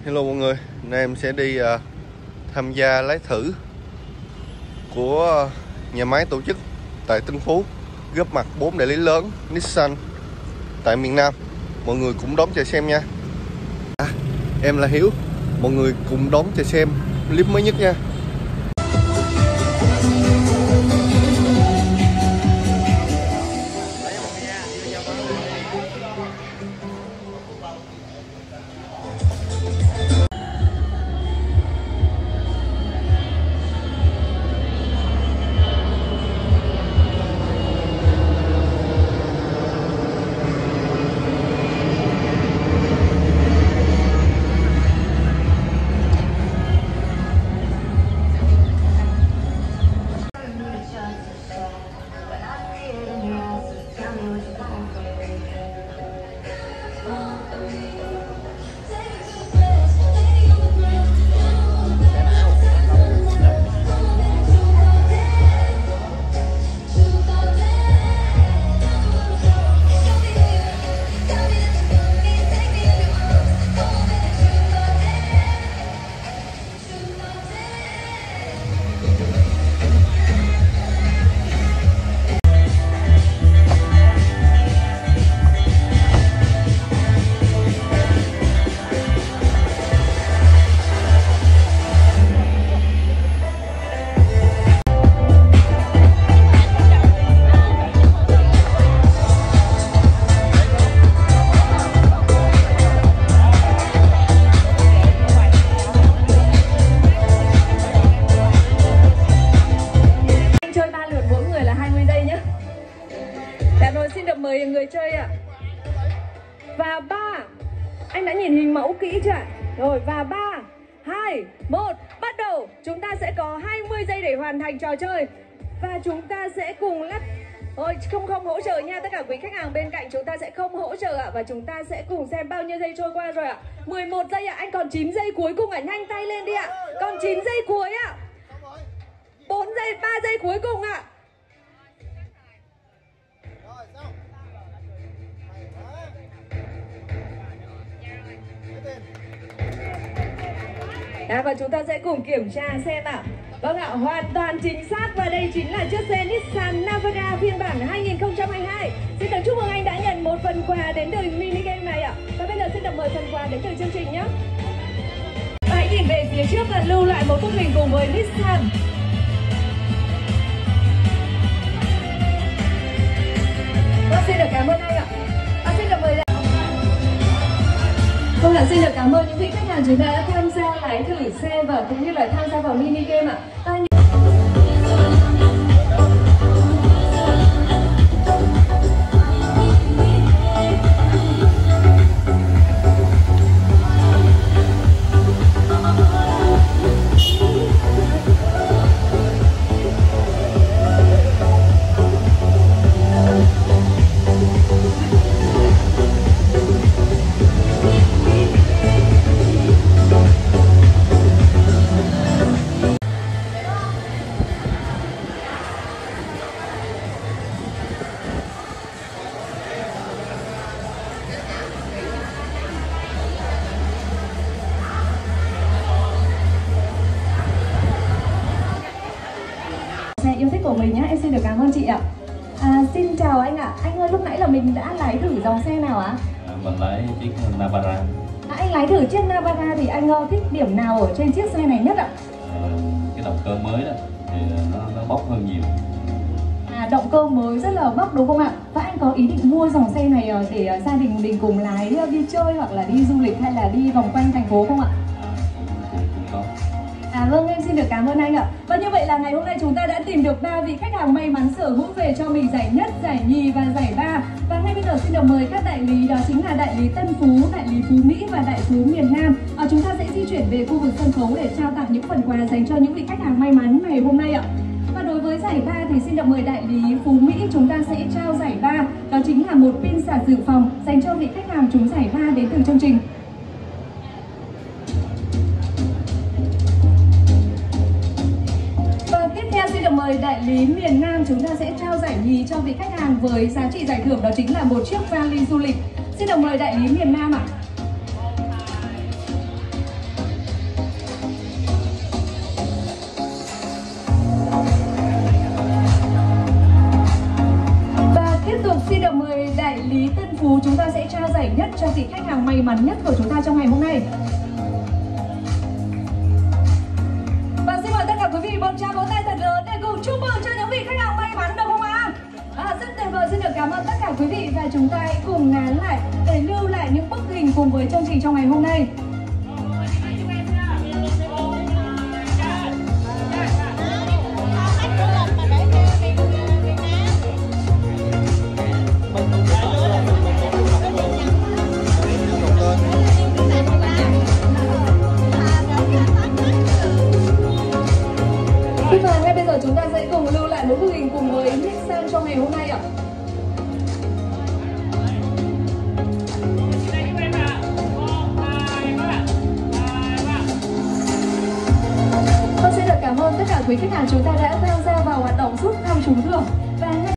Hello mọi người, nay em sẽ đi tham gia lái thử của nhà máy tổ chức tại Tân Phú, góp mặt 4 đại lý lớn Nissan tại miền Nam. Mọi người cùng đón chờ xem nha. Em là Hiếu, mọi người cùng đón chờ xem clip mới nhất nha. Mời người chơi ạ. Và 3, anh đã nhìn hình mẫu kỹ chưa ạ? Rồi, và 3, 2, 1, bắt đầu. Chúng ta sẽ có 20 giây để hoàn thành trò chơi. Và chúng ta sẽ cùng lắp. Thôi, không hỗ trợ nha. Tất cả quý khách hàng bên cạnh chúng ta sẽ không hỗ trợ ạ. Và chúng ta sẽ cùng xem bao nhiêu giây trôi qua rồi ạ. 11 giây ạ. Anh còn 9 giây cuối cùng ạ. Nhanh tay lên đi ạ. Còn 9 giây cuối ạ. 4 giây, 3 giây cuối cùng ạ. Và chúng ta sẽ cùng kiểm tra xem ạ. Vâng ạ, hoàn toàn chính xác. Và đây chính là chiếc xe Nissan Navara phiên bản 2022. Xin được chúc mừng anh đã nhận một phần quà đến từ mini game này ạ. Và bây giờ xin được mời phần quà đến từ chương trình nhé. Và hãy nhìn về phía trước và lưu lại một bức hình cùng với Nissan. Vâng, xin được cảm ơn anh ạ. Xin được mời lại. Vâng ạ, xin được cảm ơn những vị khách hàng chúng ta đã tham gia lái thử xe và cũng như là tham gia vào mini game ạ. Yêu thích của mình nhé, em xin được cảm ơn chị ạ. Xin chào anh ạ. Anh ơi, lúc nãy là mình đã lái thử dòng xe nào ạ? Mình lái chiếc Navara. Anh lái thử chiếc Navara thì anh thích điểm nào ở trên chiếc xe này nhất ạ? Cái động cơ mới đó thì nó bốc hơn nhiều. Động cơ mới rất là bốc đúng không ạ? Và anh có ý định mua dòng xe này để gia đình mình cùng lái đi chơi hoặc là đi du lịch hay là đi vòng quanh thành phố không ạ? Cũng có. Vâng, em xin được cảm ơn anh ạ. Và như vậy là ngày hôm nay chúng ta đã tìm được 3 vị khách hàng may mắn sở hữu về cho mình giải nhất, giải nhì và giải ba. Và ngay bây giờ xin được mời các đại lý, đó chính là đại lý Tân Phú, đại lý Phú Mỹ và đại Phú miền Nam. Chúng ta sẽ di chuyển về khu vực sân khấu để trao tặng những phần quà dành cho những vị khách hàng may mắn ngày hôm nay ạ. Và đối với giải ba thì xin được mời đại lý Phú Mỹ, chúng ta sẽ trao giải ba, đó chính là một pin sạc dự phòng dành cho vị khách hàng trúng giải ba đến từ chương trình. Xin được mời đại lý miền Nam, chúng ta sẽ trao giải nhì cho vị khách hàng với giá trị giải thưởng đó chính là một chiếc vali du lịch. Xin được mời đại lý miền Nam ạ. cho vị khách hàng may mắn nhất của chúng ta trong ngày hôm nay. Và xin mời tất cả quý vị một tràng vỗ tay thật lớn để cùng chúc mừng cho những vị khách hàng may mắn, được không ạ? Rất tuyệt vời, xin được cảm ơn tất cả quý vị và chúng ta hãy cùng ngán lại để lưu lại những bức hình cùng với chương trình trong ngày hôm nay. Và ngay bây giờ chúng ta sẽ cùng lưu lại một bức hình cùng với Nissan trong ngày hôm nay ạ. Tôi xin được cảm ơn tất cả quý khách hàng chúng ta đã tham gia vào hoạt động rút thăm trúng thưởng. Và